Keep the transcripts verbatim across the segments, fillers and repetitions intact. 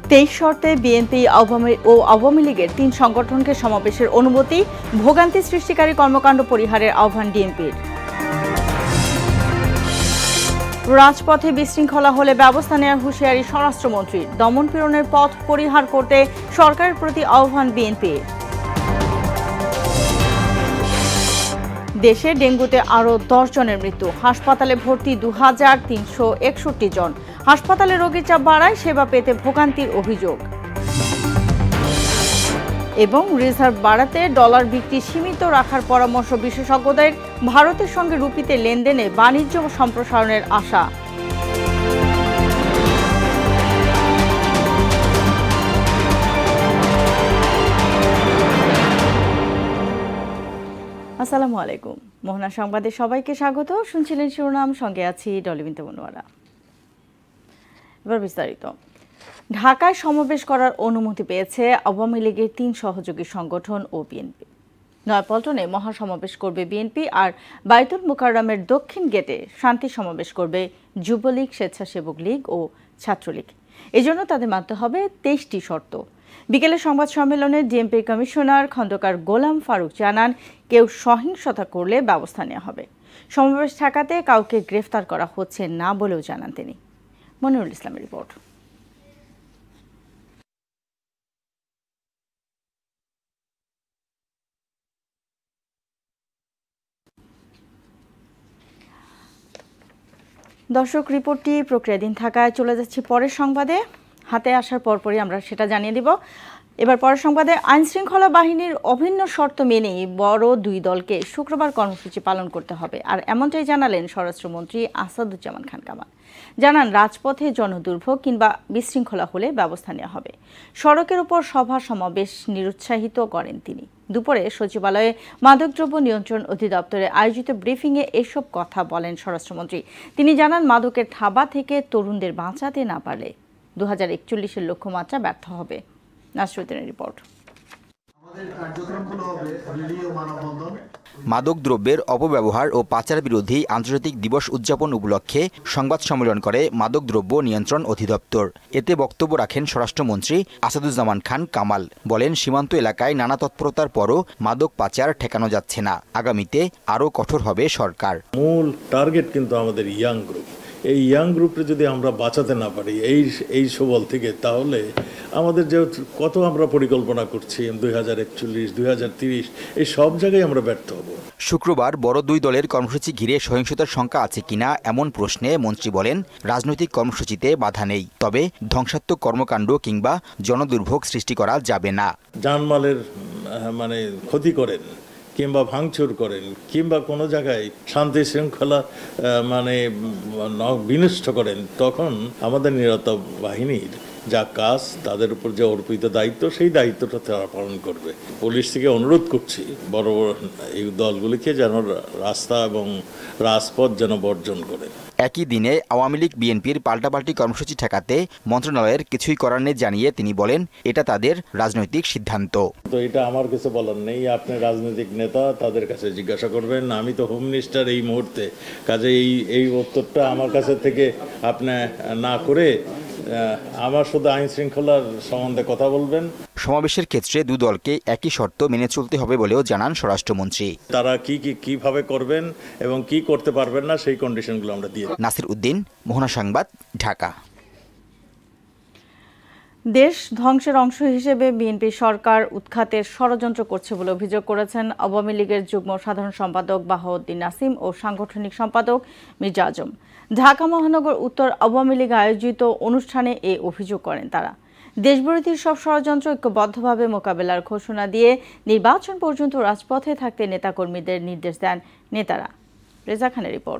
তেইশ শর্তে বিএনপি ও আওয়ামী লীগের তিন সংগঠনকে সমাবেশের অনুমতি, ভোগান্তি সৃষ্টিকারী কর্মকাণ্ড পরিহারের আহ্বান ডিএমপির। রাজপথে বিশৃঙ্খলা হলে ব্যবস্থা নেওয়ার হুঁশিয়ারি স্বরাষ্ট্রমন্ত্রীর। দমনপীড়নের পথ পরিহার করতে সরকারের প্রতি আহ্বান বিএনপির। দেশে ডেঙ্গুতে আরও দশ জনের মৃত্যু, হাসপাতালে ভর্তি দু হাজার তিনশো একষট্টি জন। হাসপাতালে রোগীর চাপ বাড়ায় সেবা পেতে ভোগান্তির অভিযোগ। এবং রিজার্ভ বাড়াতে ডলার বিক্রি সীমিত রাখার পরামর্শ বিশেষজ্ঞদের। ভারতের সঙ্গে রুপিতে লেনদেনে বাণিজ্য সম্প্রসারণের আশা। আসসালামু আলাইকুম। মোহনা সংবাদে সবাইকে স্বাগত। শুনছিলেন শিরোনাম, সঙ্গে আছি ডলিবিন মনোয়ারা। এবার বিস্তারিত। ঢাকায় সমাবেশ করার অনুমতি পেয়েছে আওয়ামী লীগের তিন সহযোগী সংগঠন ও বিএনপি। নয়াপল্টনে মহাসমাবেশ করবে বিএনপি, আর বায়তুল মুকাররমের দক্ষিণ গেটে শান্তি সমাবেশ করবে যুবলীগ, স্বেচ্ছাসেবক লীগ ও ছাত্রলীগ। এজন্য তাদের মানতে হবে তেইশটি শর্ত। বিকেলে সংবাদ সম্মেলনে ডিএমপি কমিশনার খন্দকার গোলাম ফারুক জানান, কেউ সহিংসতা করলে ব্যবস্থা নেওয়া হবে। সমাবেশ ঠেকাতে কাউকে গ্রেফতার করা হচ্ছে না বলেও জানান তিনি। মনিরুল ইসলামের রিপোর্ট। দর্শক, রিপোর্টটি প্রক্রিয়াধীন থাকায় চলে যাচ্ছি পরের সংবাদে। হাতে আসার পরপরই আমরা সেটা জানিয়ে দিব। এবার পরের সংবাদে, আইনশৃঙ্খলা বাহিনীর অভিন্ন শর্ত মেনেই বড় দুই দলকে শুক্রবার কর্মসূচি পালন করতে হবে, আর এমনটাই জানালেন স্বরাষ্ট্রমন্ত্রী আসাদুজ্জামান খান কামাল। জানান, রাজপথে জনদুর্ভোগ কিংবা বিশৃঙ্খলা হলে ব্যবস্থা নেওয়া হবে। সড়কের উপর সভা সমাবেশ নিরুৎসাহিত করেন তিনি। দুপুরে সচিবালয়ে মাদকদ্রব্য নিয়ন্ত্রণ অধিদপ্তরে আয়োজিত ব্রিফিংয়ে এসব কথা বলেন স্বরাষ্ট্রমন্ত্রী। তিনি জানান, মাদকের থাবা থেকে তরুণদের বাঁচাতে না পারলে দু হাজার একচল্লিশের লক্ষ্যমাত্রা ব্যর্থ হবে। নাসরুদ্দিনের রিপোর্ট। মাদক দ্রব্যের অপব্যবহার ও পাচার বিরোধী আন্তর্জাতিক দিবস উদযাপন উপলক্ষে সংবাদ সম্মেলন করে মাদক দ্রব্য নিয়ন্ত্রণ অধিদপ্তর। এতে বক্তব্য রাখেন স্বরাষ্ট্রমন্ত্রী আসাদুজ্জামান খান কামাল। বলেন, সীমান্ত এলাকায় নানা তৎপরতার পরও মাদক পাচার ঠেকানো যাচ্ছে না। আগামীতে আরও কঠোর হবে সরকার। মূল টার্গেট কিন্তু আমাদের ইয়াং গ্রুপ। এই ইয়াং গ্রুপে যদি আমরা বাঁচাতে না পারি এই এই সবল থেকে, তাহলে আমাদের যে কত আমরা পরিকল্পনা করছি দুই হাজার একচল্লিশ দুই হাজার তিরিশ এই সব জায়গায় আমরা ব্যর্থ হব। শুক্রবার বড় দুই দলের কর্মসূচি ঘিরে সহিংসতার শঙ্কা আছে কিনা এমন প্রশ্নে মন্ত্রী বলেন, রাজনৈতিক কর্মসূচিতে বাধা নেই, তবে ধ্বংসাত্মক কর্মকাণ্ড কিংবা জনদুর্ভোগ সৃষ্টি করা যাবে না। জানমালের মানে ক্ষতি করেন কিংবা ভাঙচুর করেন কিংবা কোনো জায়গায় শান্তি শৃঙ্খলা মানে বিনষ্ট করেন, তখন আমাদের নিরাপত্তা বাহিনীর যা কাজ, তাদের উপর যে অর্পিত দায়িত্ব, সেই দায়িত্বটা তারা পালন করবে। পুলিশ থেকে অনুরোধ করছি বড় বড় এই দলগুলিকে যেন রাস্তা এবং রাজপথ যেন বর্জন করে। একই দিনে আওয়ামী লীগ বিএনপির পাল্টাপাল্টি কর্মসূচি ঠেকাতে মন্ত্রণালয়ের কিছুই করার নেই জানিয়ে তিনি বলেন, এটা তাদের রাজনৈতিক সিদ্ধান্ত। তো এটা আমার কিছু বলার নেই, আপনি রাজনৈতিক নেতা, তাদের কাছে জিজ্ঞাসা করবেন। আমি তো হোম মিনিস্টার এই মুহূর্তে, কাজে এই এই উত্তরটা আমার কাছে থেকে আপনি না করে আমার শুধু আইন শৃঙ্খলার সম্বন্ধে কথা বলবেন। সমাবেশের ক্ষেত্রে দু দলকে একই শর্ত মেনে চলতে হবে বলেও জানান স্বরাষ্ট্রমন্ত্রী। তারা কি কি কিভাবে করবেন এবং কি করতে পারবেন না, সেই কন্ডিশনগুলো আমরা দিয়ে। নাসির উদ্দিন, মোহনা সংবাদ, ঢাকা। দেশ ধ্বংসের অংশ হিসেবে বিএনপি সরকার উৎখাতের ষড়যন্ত্র করছে বলে অভিযোগ করেছেন আওয়ামী লীগের যুগ্ম সাধারণ সম্পাদক বাহাউদ্দিন নাসিম ও সাংগঠনিক সম্পাদক মির্জা আজম। ঢাকা মহানগর উত্তর আওয়ামী লীগ আয়োজিত অনুষ্ঠানে এ অভিযোগ করেন তারা। দেশবিরোধী সব ষড়যন্ত্র ঐক্যবদ্ধভাবে মোকাবেলার ঘোষণা দিয়ে নির্বাচন পর্যন্ত রাজপথে থাকতে নেতাকর্মীদের নির্দেশ দেন নেতারা। রেজা খানের রিপোর্ট।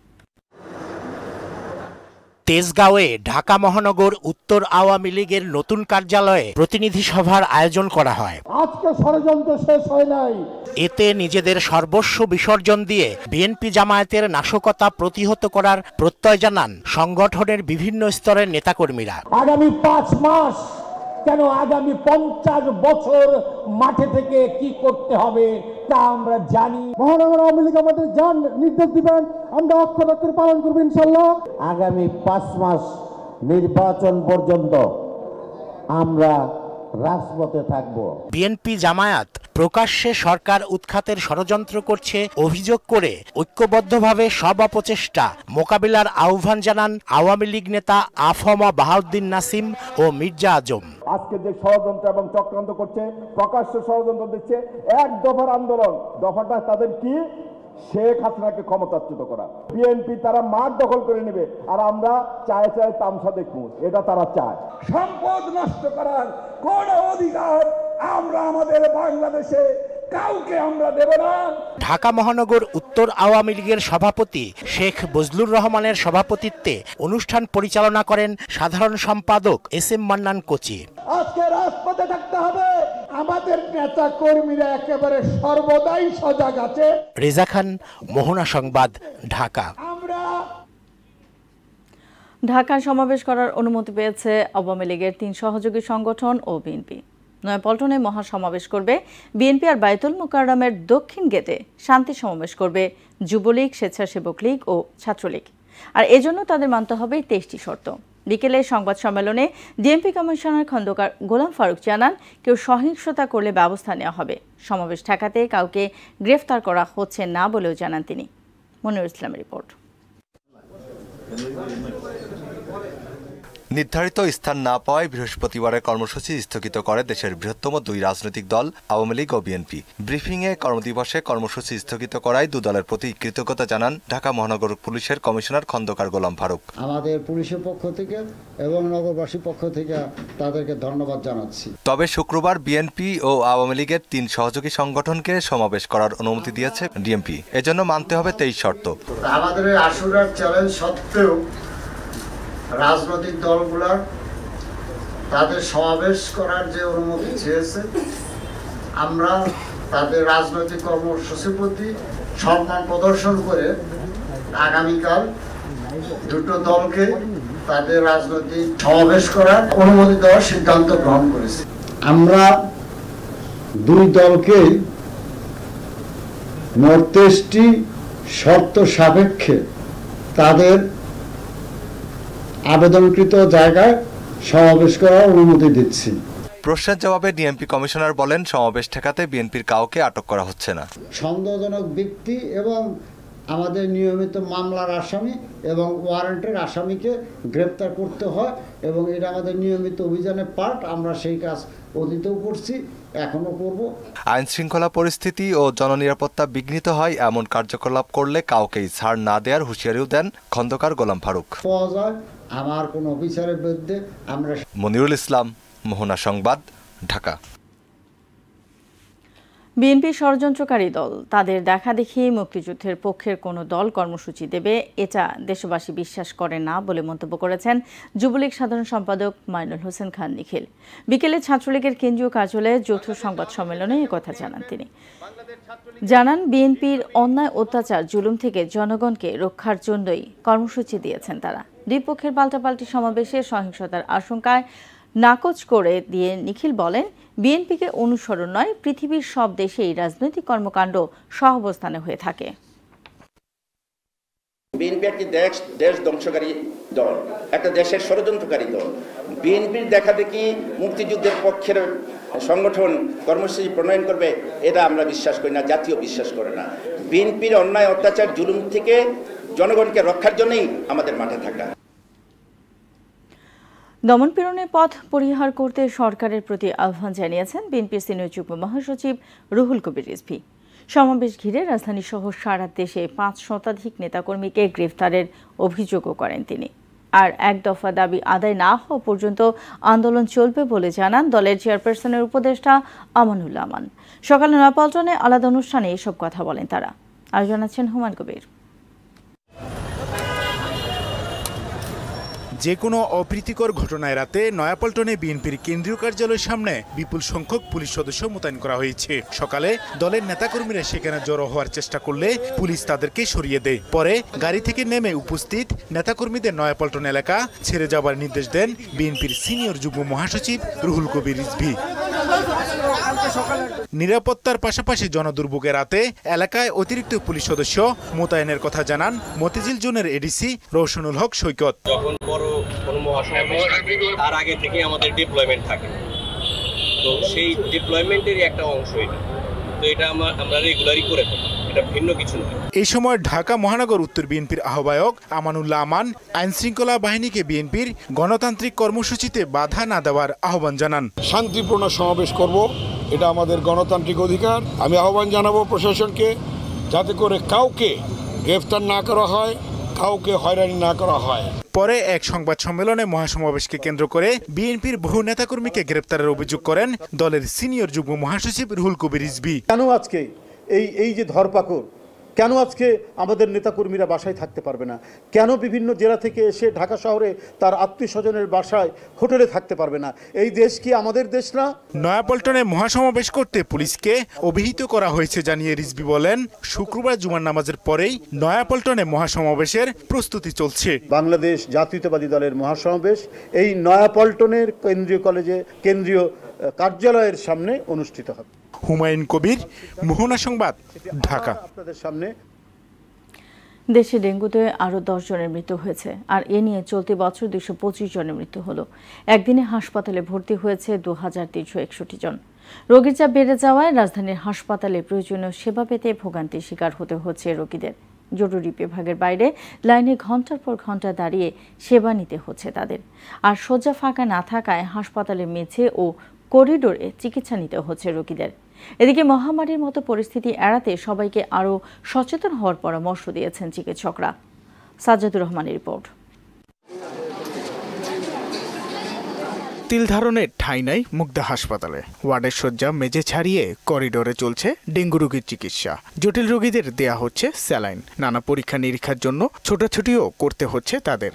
তেজগাঁওয়ে ঢাকা মহানগর উত্তর আওয়ামী লীগের নতুন কার্যালয়ে প্রতিনিধি সভার আয়োজন করা হয়। আজকে ষড়যন্ত্র শেষ হয় নাই। এতে নিজেদের সর্বস্ব বিসর্জন দিয়ে বিএনপি জামায়াতের নাশকতা প্রতিহত করার প্রত্যয় জানান সংগঠনের বিভিন্ন স্তরের নেতাকর্মীরা। আগামী পাঁচ মাস কেন আগামী পঞ্চাশ বছর মাঠে থেকে কি করতে হবে তা আমরা জানি। মহানগর আওয়ামী লীগ আমাদের যান নির্দেশ দিবেন, আমরা অক্ষরে পালন করবো ইনশাল্লাহ। আগামী পাঁচ মাস নির্বাচন পর্যন্ত আমরা রাজপথে থাকব। বিএনপি জামায়াত প্রকাশ্যে সরকার উৎখাতের ষড়যন্ত্র করছে অভিযোগ করে ঐক্যবদ্ধভাবে সব অপচেষ্টা মোকাবিলার আহ্বান জানান আওয়ামী লীগ নেতা আফম বাহাউদ্দিন নাসিম ও মির্জা আজম। আজকে যে ষড়যন্ত্র এবং চক্রান্ত করছে, প্রকাশ্য ষড়যন্ত্র দিচ্ছে, এক দফার আন্দোলন, দফাটা তাদের কি? শেখ হাসিনাকে ক্ষমতাচ্যুত করা। বিএনপি তারা মাঠ দখল করে নেবে, আর আমরা চায় চায় তামসা দেখবো, এটা তারা চায়। সম্পদ নষ্ট করার কোন অধিকার আমরা আমাদের বাংলাদেশে কাউকে আমরা দেব না। ঢাকা মহানগর উত্তর আওয়ামী লীগের সভাপতি শেখ বজলুর রহমানের সভাপতিত্বে অনুষ্ঠান পরিচালনা করেন সাধারণ সম্পাদক এস এম মান্নান কোচি। আজকে রাজপথে থাকতে হবে, আমাদের নেতা কর্মীরা একেবারে সর্বদাই সজাগ আছে। রেজা খান, মোহনা সংবাদ, ঢাকা। ঢাকায় সমাবেশ করার অনুমতি পেয়েছে আওয়ামী লীগের তিন সহযোগী সংগঠন ও বিএনপি। নয়াপল্টনে মহাসমাবেশ করবে বিএনপি আর বায়তুল মোকাররমের দক্ষিণ গেটে শান্তি সমাবেশ করবে যুবলীগ, স্বেচ্ছাসেবক লীগ ও ছাত্রলীগ। আর এজন্য তাদের মানতে হবে তেইশটি শর্ত। বিকেলে সংবাদ সম্মেলনে ডিএমপি কমিশনার খন্দকার গোলাম ফারুক জানান, কেউ সহিংসতা করলে ব্যবস্থা নেওয়া হবে। সমাবেশ ঠেকাতে কাউকে গ্রেফতার করা হচ্ছে না বলেও জানান তিনি। মনিরুল ইসলামের রিপোর্ট। নির্ধারিত স্থান না পাওয়ায় বৃহস্পতিবারের কর্মসূচি স্থগিত করে দেশের বৃহত্তম দুই রাজনৈতিক দল আওয়ামী লীগ ও বিএনপি। ব্রিফিংয়ে কর্মদিবসে কর্মসূচি স্থগিত করায় দু দলের প্রতি কৃতজ্ঞতা জানান ঢাকা মহানগর পুলিশের কমিশনার খন্দকার গোলাম ফারুক। আমাদের পুলিশের পক্ষ থেকে এবং নগরবাসীর পক্ষ থেকে তাদেরকে ধন্যবাদ জানাচ্ছি। তবে শুক্রবার বিএনপি ও আওয়ামী লীগের তিন সহযোগী সংগঠনকে সমাবেশ করার অনুমতি দিয়েছে ডিএমপি। এজন্য মানতে হবে তেইশ শর্ত। আমাদের আশুরার চ্যালেঞ্জ সত্ত্বেও রাজনৈতিক দলগুলোর তাদের সমাবেশ করার যে অনুমতি চেয়েছে, আমরা তাদের রাজনৈতিক কর্মসূচির প্রতি সম্মান প্রদর্শন করে আগামীকাল দুটো দলকে তাদের রাজনৈতিক সমাবেশ করার অনুমতি দেওয়ার সিদ্ধান্ত গ্রহণ করেছি। আমরা দুই দলকেই মোট তেইশটি শর্ত সাপেক্ষে তাদের আবেদনকৃত জায়গায় সমাবেশ করার অনুমতি দিচ্ছি। প্রশ্নের জবাবে ডিএমপি কমিশনার বলেন, সমাবেশ ঠেকাতে বিএনপির কাউকে আটক করা হচ্ছে না। সন্দেহজনক ব্যক্তি এবং আমাদের নিয়মিত মামলার আসামি এবং ওয়ারেন্টের আসামিকে গ্রেপ্তার করতে হয় এবং এটা আমাদের নিয়মিত অভিযানের পার্ট। আমরা সেই কাজ অতীতেও করছি, এখনো করব। আইন শৃঙ্খলা পরিস্থিতি ও জননিরাপত্তা বিঘ্নিত হয় এমন কার্যকলাপ করলে কাউকেই ছাড় না দেওয়ার হুঁশিয়ারিও দেন খন্দকার গোলাম ফারুক। পাওয়া যায় আমার কোন অফিসারের বিরুদ্ধে আমরা। মনিরুল ইসলাম, মোহনা সংবাদ, ঢাকা। বিএনপি ষড়যন্ত্রকারী দল তাদের দেখাদেখি মুক্তিযুদ্ধের পক্ষের কোনো দল কর্মসূচি দেবে, এটা দেশবাসী বিশ্বাস করে না বলে মন্তব্য করেছেন যুবলীগ সাধারণ সম্পাদক মাইনুল হোসেন খান নিখিল। বিকেলে ছাত্রলীগের কেন্দ্রীয় কার্যালয়ে যৌথ সংবাদ সম্মেলনে একথা জানান তিনি। জানান, বিএনপির অন্যায়, অত্যাচার, জুলুম থেকে জনগণকে রক্ষার জন্যই কর্মসূচি দিয়েছেন তারা। দুই পক্ষের পাল্টাপাল্টি সমাবেশে সহিংসতার আশঙ্কায় নাকচ করে দিয়ে নিখিল বলেন, বিএনপিকে অনুসরণ নয়, পৃথিবীর সব দেশেই রাজনৈতিক কর্মকাণ্ড সহাবস্থানে হয়ে থাকে। বিএনপি একটি দেশ দেশ ধ্বংসকারী দল, একটা দেশের ষড়যন্ত্রকারী দল। বিএনপির দেখা দেখি মুক্তিযুদ্ধের পক্ষের সংগঠন কর্মসূচি প্রণয়ন করবে, এটা আমরা বিশ্বাস করি না, জাতীয় বিশ্বাস করে না। বিএনপির অন্যায়, অত্যাচার, জুলুম থেকে জনগণকে রক্ষার জন্যই আমাদের মাঠে থাকা। দমনপীড়নের পথ পরিহার করতে সরকারের প্রতি আহ্বান জানিয়েছেন বিএনপির সিনিয়র যুগ্ম মহাসচিব রুহুল কবির রিজভী। সমাবেশ ঘিরে রাজধানী সহ সারা দেশে পাঁচ শতাধিক নেতাকর্মীকে গ্রেফতারের অভিযোগও করেন তিনি। আর এক দফা দাবি আদায় না হওয়া পর্যন্ত আন্দোলন চলবে বলে জানান দলের চেয়ারপারসনের উপদেষ্টা আমানুল্লাহ আমান। সকালে নয়াপল্টনে আলাদা অনুষ্ঠানে এসব কথা বলেন তারা। আর জানাচ্ছেন হুমায়ুন কবির। যে কোনো অপ্রীতিকর ঘটনা এড়াতে নয়াপল্টনে বিএনপির কেন্দ্রীয় কার্যালয়ের সামনে বিপুল সংখ্যক পুলিশ সদস্য মোতায়েন করা হয়েছে। সকালে দলের নেতাকর্মীরা সেখানে জড়ো হওয়ার চেষ্টা করলে পুলিশ তাদেরকে সরিয়ে দেয়। পরে গাড়ি থেকে নেমে উপস্থিত নেতাকর্মীদের নয়াপল্টন এলাকা ছেড়ে যাবার নির্দেশ দেন বিএনপির সিনিয়র যুগ্ম মহাসচিব রুহুল কবির রিজভী। নিরাপত্তার পাশাপাশি জনদুর্ভোগের রাতে এলাকায় অতিরিক্ত পুলিশ সদস্য মোতায়েনের কথা জানান মতিঝিল জোনের এডিসি রওশনুল হক সৈকত। যখন বড় কোনো মহাসমাবেশ থাকে তার আগে থেকে আমাদের ডিপ্লয়মেন্ট থাকে, তো সেই ডিপ্লয়মেন্টেরই একটা অংশ এটা, তো এটা আমরা রেগুলারই করে থাকি, এটা ভিন্ন কিছু নয়। এই সময় ঢাকা মহানগর উত্তর বিএনপির আহ্বায়ক আমানুল্লাহ আমান আইন শৃঙ্খলা বাহিনীকে বিএনপির গণতান্ত্রিক কর্মসূচিতে বাধা না দেওয়ার আহ্বান জানান। শান্তিপূর্ণ সমাবেশ করব, এটা আমাদের গণতান্ত্রিক অধিকার। আমি আহ্বান জানাবো প্রশাসনকে যাতে করে কাউকে গ্রেফতার না করা হয়, কাউকে হয়রানি না করা হয়। পরে এক সংবাদ সম্মেলনে মহাসমাবেশকে কেন্দ্র করে বিএনপির বহু নেতাকর্মীকে গ্রেপ্তারের অভিযোগ করেন দলের সিনিয়র যুগ্ম মহাসচিব রুহুল কবির রিজভী। কেন আজকে এই এই যে ধরপাকড়, কেন আজকে আমাদের নেতাকর্মীরা বাসায় থাকতে পারবে না, কেন বিভিন্ন জেলা থেকে এসে ঢাকা শহরে তার আত্মীয় স্বজনের বাসায় হোটেলে থাকতে পারবে না? এই দেশ কি আমাদের দেশ না? নয়াপল্টনে মহাসমাবেশ করতে পুলিশকে অভিহিত করা হয়েছে জানিয়ে রিজভী বলেন, শুক্রবার জুমার নামাজের পরেই নয়াপল্টনে মহাসমাবেশের প্রস্তুতি চলছে। বাংলাদেশ জাতীয়তাবাদী দলের মহাসমাবেশ এই নয়াপল্টনের কেন্দ্রীয় কলেজে কেন্দ্রীয় কার্যালয়ের সামনে অনুষ্ঠিত হবে। হুমায়ুন কবির, মোহনা সংবাদ, ঢাকা। আপনাদের সামনে দেশে ডেঙ্গুতে আরও দশ জনের মৃত্যু হয়েছে, আর এ নিয়ে চলতি বছর দুইশো পঁচিশ জনের মৃত্যু হলো। একদিনে হাসপাতালে ভর্তি হয়েছে দু হাজার তিনশো একষট্টি জন। রোগীর চাপ বেড়ে যাওয়ায় রাজধানীর হাসপাতালে প্রয়োজনীয় সেবা পেতে ভোগান্তির শিকার হতে হচ্ছে রোগীদের। জরুরি বিভাগের বাইরে লাইনে ঘন্টার পর ঘন্টা দাঁড়িয়ে সেবা নিতে হচ্ছে তাদের। আর শয্যা ফাঁকা না থাকায় হাসপাতালের মেঝে ও করিডোরে চিকিৎসা নিতে হচ্ছে রোগীদের। এদিকে মহামারীর মতো পরিস্থিতি এড়াতে সবাইকে আরও সচেতন হওয়ার পরামর্শ দিয়েছেন চিকিৎসকরা। সাজ্জাদুর রহমানের রিপোর্ট। তিল ধারণের ঠাঁই নাই মুগদা হাসপাতালে। ওয়ার্ডের শয্যা মেঝে ছাড়িয়ে করিডোরে চলছে ডেঙ্গু রোগীর চিকিৎসা। জটিল রোগীদের দেয়া হচ্ছে স্যালাইন। নানা পরীক্ষা নিরীক্ষার জন্য ছোটাছুটিও করতে হচ্ছে তাদের।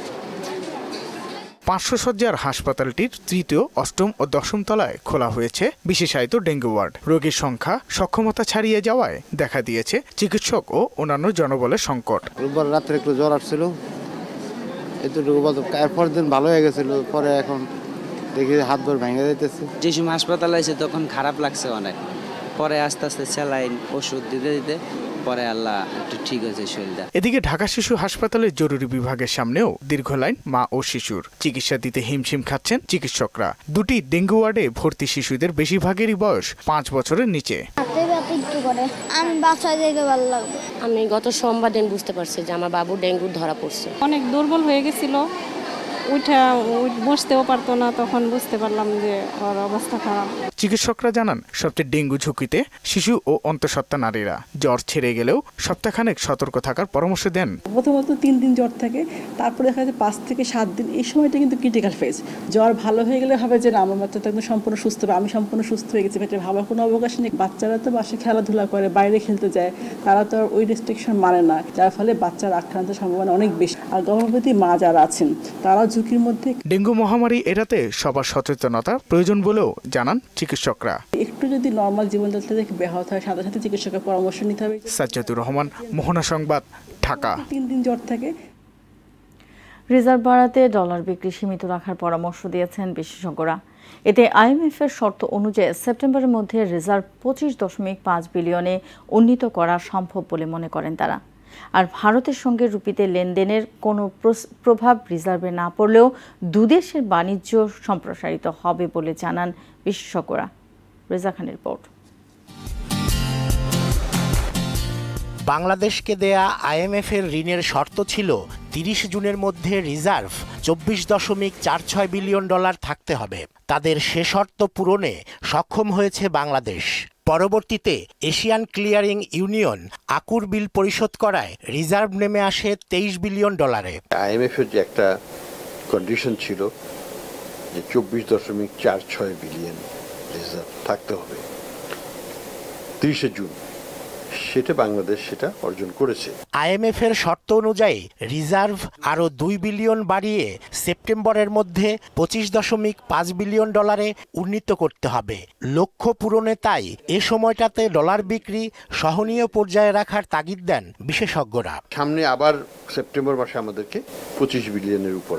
পাঁচশো শয্যার হাসপাতালটির তৃতীয়, অষ্টম ও দশম তলায় খোলা হয়েছে বিশেষায়িত ডেঙ্গু ওয়ার্ড। রোগীর সংখ্যা সক্ষমতা ছাড়িয়ে যাওয়ায় দেখা দিয়েছে চিকিৎসক ও অন্যান্য জনবলের সংকট। রোববার রাত্রে একটু জ্বর আসছিল, এতটুকু এরপর দিন ভালো হয়ে গেছিল, পরে এখন দেখি হাত ধর ভেঙে যেতেছে। যে সময় হাসপাতালে আছে তখন খারাপ লাগছে অনেক, পরে আস্তে আস্তে স্যালাইন ওষুধ দিতে দিতে পরে আল্লাহ একটু ঠিক হয়েছে শরীরটা। এদিকে ঢাকা শিশু হাসপাতালের জরুরি বিভাগের সামনেও দীর্ঘ লাইন মা ও শিশুর। চিকিৎসা দিতে হিমশিম খাচ্ছেন চিকিৎসকরা। দুটি ডেঙ্গু ওয়ার্ডে ভর্তি শিশুদের বেশিরভাগেরই বয়স পাঁচ বছরের নিচে। আমি বাচ্চা দেখে ভালো লাগবে। আমি গত সোমবার দিন বুঝতে পারছি যে আমার বাবু ডেঙ্গু ধরা পড়ছে। অনেক দুর্বল হয়ে গেছিল, উঠা বসতেও পারতো না, তখন বুঝতে পারলাম যে ওর অবস্থা খারাপ। চিকিৎসকরা জানান, সবচেয়ে ডেঙ্গু ঝুঁকিতে শিশু ও অন্তঃসত্ত্বা নারীরা। জ্বর ছেড়ে গেলেও সপ্তাহখানেক সতর্ক থাকার পরামর্শ দেন। প্রথমত তিন দিন জ্বর থাকে, তারপরে দেখা যায় পাঁচ থেকে সাত দিন। এই সময়টা কিন্তু ক্রিটিক্যাল ফেজ। জ্বর ভালো হয়ে গেলে হবে যে না আমার বাচ্চা তো একদম সম্পূর্ণ সুস্থ হবে, আমি সম্পূর্ণ সুস্থ হয়ে গেছি, পেটে ভাবার কোনো অবকাশ নেই। বাচ্চারা তো বাসে খেলাধুলা করে, বাইরে খেলতে যায়, তারা তো আর ওই রেস্ট্রিকশন মানে না, যার ফলে বাচ্চার আক্রান্তের সম্ভাবনা অনেক বেশি। আর গর্ভবতী মা যারা আছেন তারাও ঝুঁকির মধ্যে। ডেঙ্গু মহামারী এড়াতে সবার সচেতনতা প্রয়োজন বলেও জানান চিকিৎসকরা। একটু যদি নর্মাল জীবনযাত্রা থেকে ব্যাহত হয়, সাথে সাথে চিকিৎসকের পরামর্শ নিতে হবে। সাজ্জাদুর রহমান, মোহনা সংবাদ, ঢাকা। তিন দিন জ্বর থাকে। রিজার্ভ বাড়াতে ডলার বিক্রি সীমিত রাখার পরামর্শ দিয়েছেন বিশেষজ্ঞরা। এতে আইএমএফ এর শর্ত অনুযায়ী সেপ্টেম্বরের মধ্যে রিজার্ভ পঁচিশ দশমিক পাঁচ বিলিয়নে উন্নীত করা সম্ভব বলে মনে করেন তারা। আর ভারতের সঙ্গে রুপিতে লেনদেনের কোনো প্রভাব রিজার্ভে না পড়লেও দুদেশের বাণিজ্য সম্প্রসারিত হবে বলে জানান বিশেষজ্ঞরা। রেজা খানের রিপোর্ট। বাংলাদেশকে দেয়া আইএমএফ এর ঋণের শর্ত ছিল তিরিশ জুনের মধ্যে রিজার্ভ চব্বিশ দশমিক চার ছয় বিলিয়ন ডলার থাকতে হবে। তাদের সে শর্ত পূরণে সক্ষম হয়েছে বাংলাদেশ। পরবর্তীতে এশিয়ান ক্লিয়ারিং ইউনিয়ন আকুর বিল পরিশোধ করায় রিজার্ভ নেমে আসে তেইশ বিলিয়ন ডলারে। আইএমএফ এর যে একটা কন্ডিশন ছিল যে চব্বিশ দশমিক চার ছয় বিলিয়ন রিজার্ভ থাকতে হবে তিরিশে জুন, সেটা বাংলাদেশ সেটা অর্জন করেছে। আইএমএফ এর শর্ত অনুযায়ী রিজার্ভ আরও দুই বিলিয়ন বাড়িয়ে সেপ্টেম্বরের মধ্যে পঁচিশ দশমিক পাঁচ বিলিয়ন ডলারে উন্নীত করতে হবে। লক্ষ্য পূরণে তাই এ সময়টাতে ডলার বিক্রি সহনীয় পর্যায়ে রাখার তাগিদ দেন বিশেষজ্ঞরা। সামনে আবার সেপ্টেম্বর মাসে আমাদেরকে পঁচিশ বিলিয়নের উপরে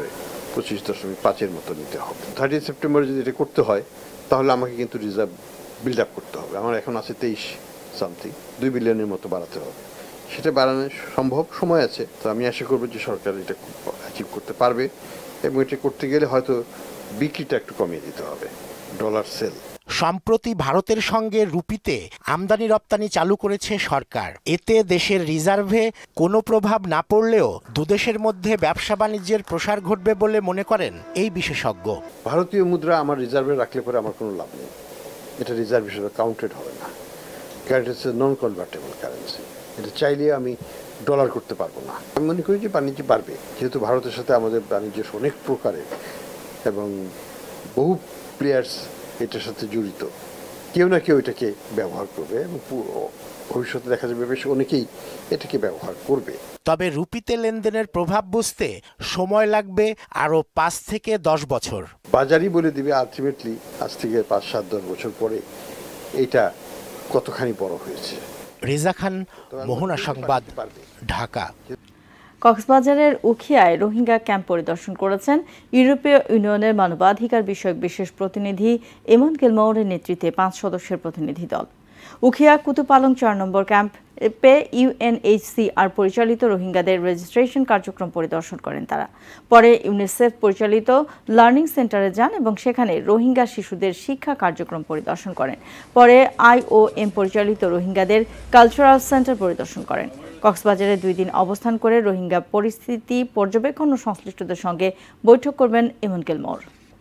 পঁচিশ দশমিক পাঁচের মতো নিতে হবে। থার্টি সেপ্টেম্বরে যদি এটা করতে হয় তাহলে আমাকে কিন্তু রিজার্ভ বিল্ড আপ করতে হবে। আমার এখন আছে তেইশ সামথিং, দুই বিলিয়নের মতো বাড়াতে হবে। সেটা বাড়ানো সম্ভব, সময় আছে। তো আমি আশা করবো যে সরকার এটা অ্যাচিভ করতে পারবে, এবং এটা করতে গেলে হয়তো বিক্রিটা একটু কমিয়ে দিতে হবে, ডলার সেল। সম্প্রতি ভারতের সঙ্গে রুপিতে আমদানি রপ্তানি চালু করেছে সরকার। এতে দেশের রিজার্ভে কোনো প্রভাব না পড়লেও দুদেশের মধ্যে ব্যবসা বাণিজ্যের প্রসার ঘটবে বলে মনে করেন এই বিশেষজ্ঞ। ভারতীয় মুদ্রা আমার রিজার্ভে রাখলে পরে আমার কোনো লাভ নেই, এটা রিজার্ভ হিসেবে কাউন্টেড হবে না, কারণ এটা হচ্ছে নন কনভার্টেবল কারেন্সি। এটা চাইলে আমি ডলার করতে পারবো না। আমি মনে করি যে বাণিজ্য বাড়বে, যেহেতু ভারতের সাথে আমাদের বাণিজ্য অনেক প্রকারের এবং বহু প্লেয়ার্স এটার সাথে জড়িত, কেউ না কেউ এটাকে ব্যবহার করবে এবং ভবিষ্যতে দেখা যাবে বেশ অনেকেই এটাকে ব্যবহার করবে। তবে রুপিতে লেনদেনের প্রভাব বুঝতে সময় লাগবে আরো পাঁচ থেকে দশ বছর। বাজারই বলে দিবে আলটিমেটলি আজ থেকে পাঁচ সাত দশ বছর পরে এটা কতখানি বড় হয়েছে। রেজা খান, মোহনা সংবাদ, ঢাকা। কক্সবাজারের উখিয়ায় রোহিঙ্গা ক্যাম্প পরিদর্শন করেছেন ইউরোপীয় ইউনিয়নের মানবাধিকার বিষয়ক বিশেষ প্রতিনিধি এমন গিলমোরের নেতৃত্বে পাঁচ সদস্যের প্রতিনিধি দল। উখিয়া কুতুপালং চার নম্বর ক্যাম্পে ইউএনএইচসিআর পরিচালিত রোহিঙ্গাদের রেজিস্ট্রেশন কার্যক্রম পরিদর্শন করেন তারা। পরে ইউনিসেফ পরিচালিত লার্নিং সেন্টারে যান এবং সেখানে রোহিঙ্গা শিশুদের শিক্ষা কার্যক্রম পরিদর্শন করেন। পরে আইওএম পরিচালিত রোহিঙ্গাদের কালচারাল সেন্টার পরিদর্শন করেন। কক্সবাজারে দুই দিন অবস্থান করে রোহিঙ্গা পরিস্থিতি পর্যবেক্ষণ ও সংশ্লিষ্টদের সঙ্গে বৈঠক করবেন এমন গিলমোর।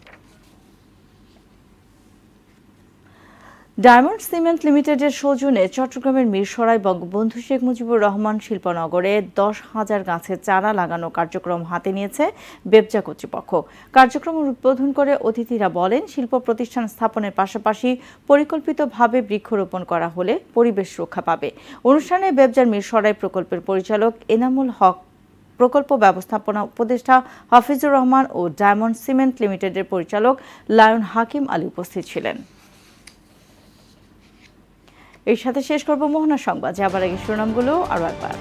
ডায়মন্ড সিমেন্ট লিমিটেডের সৌজন্যে চট্টগ্রামের মিরসরাই বঙ্গবন্ধু শেখ মুজিবুর রহমান শিল্পনগরে দশ হাজার গাছের চারা লাগানো কার্যক্রম হাতে নিয়েছে বেবজা কর্তৃপক্ষ। কার্যক্রম উদ্বোধন করে অতিথিরা বলেন, শিল্প প্রতিষ্ঠান স্থাপনের পাশাপাশি পরিকল্পিতভাবে বৃক্ষরোপণ করা হলে পরিবেশ রক্ষা পাবে। অনুষ্ঠানে বেবজার মিরসরাই প্রকল্পের পরিচালক এনামুল হক, প্রকল্প ব্যবস্থাপনা উপদেষ্টা হাফিজুর রহমান ও ডায়মন্ড সিমেন্ট লিমিটেডের পরিচালক লায়ন হাকিম আলী উপস্থিত ছিলেন। এর সাথে শেষ করব মোহনা সংবাদ। যাবার আগে শিরোনামগুলো আরো একবার।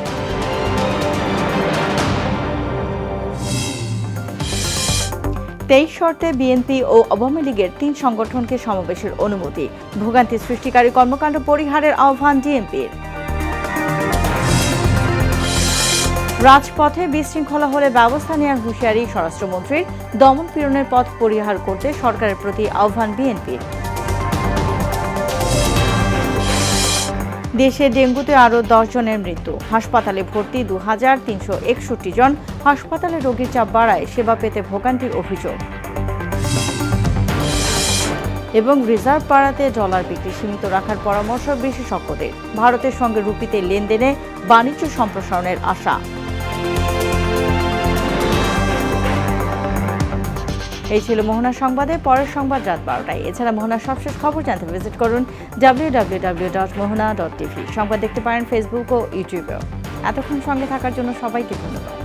তেইশ শর্তে বিএনপি ও আওয়ামী লীগের তিন সংগঠনকে সমাবেশের অনুমতি। ভোগান্তি সৃষ্টিকারী কর্মকাণ্ড পরিহারের আহ্বান ডিএমপির। রাজপথে বিশৃঙ্খলা হলে ব্যবস্থা নেওয়ার হুঁশিয়ারি স্বরাষ্ট্রমন্ত্রীর। দমন পীড়নের পথ পরিহার করতে সরকারের প্রতি আহ্বান বিএনপির। দেশে ডেঙ্গুতে আরও দশ জনের মৃত্যু। হাসপাতালে ভর্তি দু হাজার তিনশো একষট্টি জন। হাসপাতালে রোগীর চাপ বাড়ায় সেবা পেতে ভোগান্তির অভিযোগ। এবং রিজার্ভ বাড়াতে ডলার বিক্রি সীমিত রাখার পরামর্শ বিশেষজ্ঞদের। ভারতের সঙ্গে রুপিতে লেনদেনে বাণিজ্য সম্প্রসারণের আশা। এই ছিল মোহনা সংবাদে। পরের সংবাদ রাত বারোটায়। এছাড়া মোহনার সবশেষ খবর জানতে ভিজিট করুন W W W dot Mohona dot TV. সংবাদ দেখতে পারেন ফেসবুক ও ইউটিউবেও। এতক্ষণ সঙ্গে থাকার জন্য সবাইকে ধন্যবাদ।